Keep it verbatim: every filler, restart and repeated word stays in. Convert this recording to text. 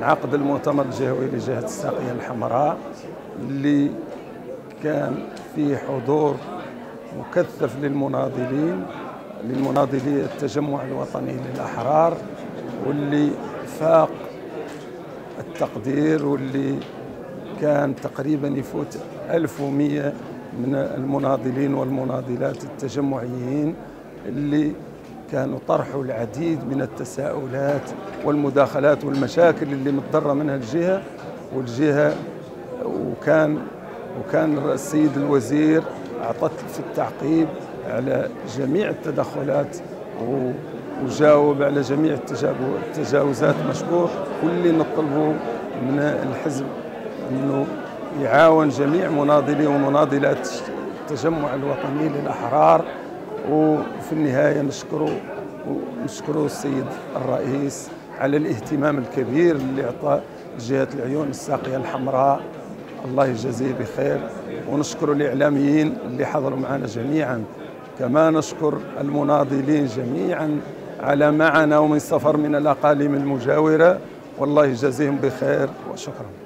انعقد المؤتمر الجهوي لجهة الساقية الحمراء اللي كان فيه حضور مكثف للمناضلين للمناضلي التجمع الوطني للأحرار، واللي فاق التقدير، واللي كان تقريبا يفوت ألف ومئة من المناضلين والمناضلات التجمعيين اللي كانوا طرحوا العديد من التساؤلات والمداخلات والمشاكل اللي متضرة منها الجهة والجهة وكان وكان السيد الوزير أعطت في التعقيب على جميع التدخلات وجاوب على جميع التجاوزات مشكور. واللي نطلبوا من الحزب أنه يعاون جميع مناضلي ومناضلات التجمع الوطني للأحرار. وفي النهاية نشكره ونشكره السيد الرئيس على الاهتمام الكبير اللي أعطاه جهة العيون الساقية الحمراء، الله يجازيه بخير. ونشكر الإعلاميين اللي حضروا معنا جميعا، كما نشكر المناضلين جميعا على معنا ومن سفر من الأقاليم المجاورة، والله يجازيهم بخير وشكرا.